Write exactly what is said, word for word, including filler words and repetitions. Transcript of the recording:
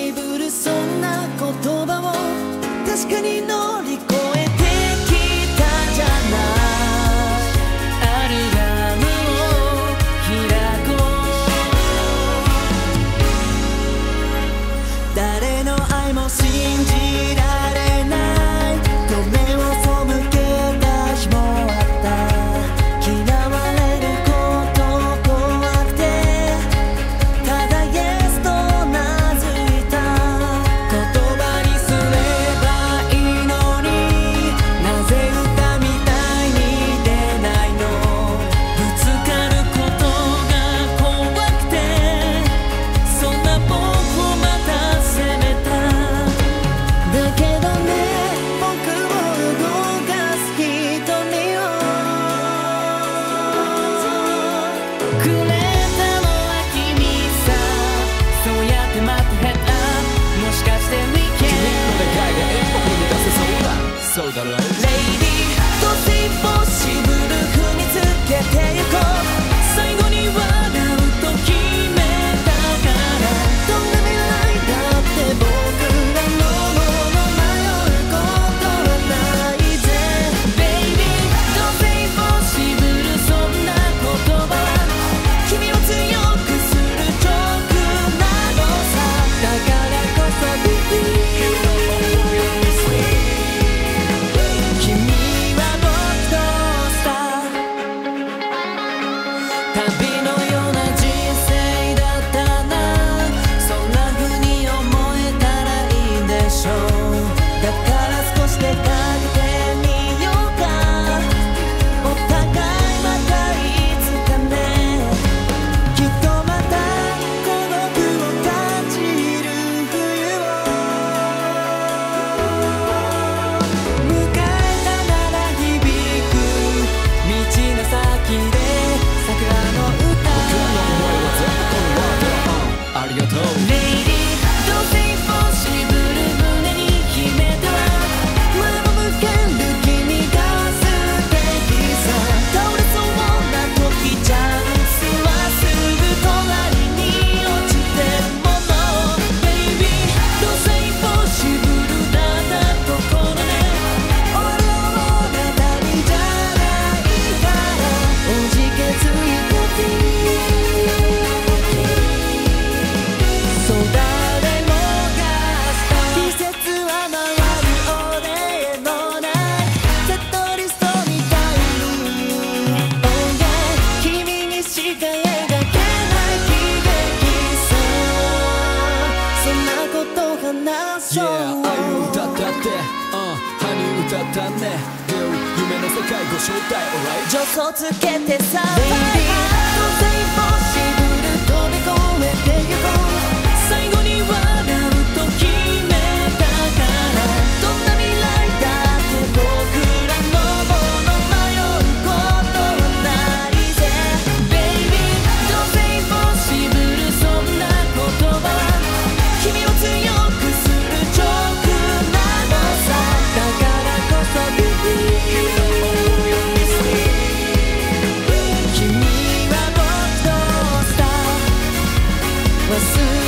渋るそんな言葉を確かに乗り越えてきたじゃない。アルバムを開こう。誰の愛も信じられないと目を背けた日もあった。嫌われること怖くてただイエスと名付いた。言葉にすればいいのになぜ歌みたいに出ないの。ぶつかることが怖くてそんな僕をまた責めた。だけどね僕を動かす瞳をくれたのは君さ。そうやって待ってへたもしかして We can 君の願いが一歩踏み出せそうだ。そうだろう。 Lady どうせ一歩しぶる踏みつけてゆこう。最後に笑うと決めたから。どんな未来だって僕らのもの迷うことはないぜ Baby どうせ一歩しぶるそんな言葉は君を強くするチョークなのさ。だからこそ Baby君は僕とさ旅のような人生だったな。そんな風に思えたらいいでしょう。だから少し出かけてみようか。お互いまたいつかね。きっとまた孤独を感じる冬を迎えたなら響く道の先で桜の歌。 僕らの思いは全部このワード。ありがとう。 Lady どうせ一歩しぶる胸に秘めては前も向ける君が素敵さ。倒れそうな時チャンスはすぐ隣に落ちてるもの Baby どうせ一歩しぶるだったところで終わるような旅じゃないからおじけついた日そう誰もが季節は回る俺へのないセットリストみたいに Oh yeah 君にしか描けない喜劇さ。そんなこと話そう Yeah ああいう歌だってうんハニー歌だね。夢の世界ご招待 Alright 助走つけてさ Baby どうせ一歩しぶる飛び越えてゆこう。最後に笑うと決めたから。どんな未来だって僕らのもの迷うことはないぜ Baby どうせ一歩しぶるそんな言葉は君を強くするチョークなのさ。だからこそ Baby君は僕とさ忘れ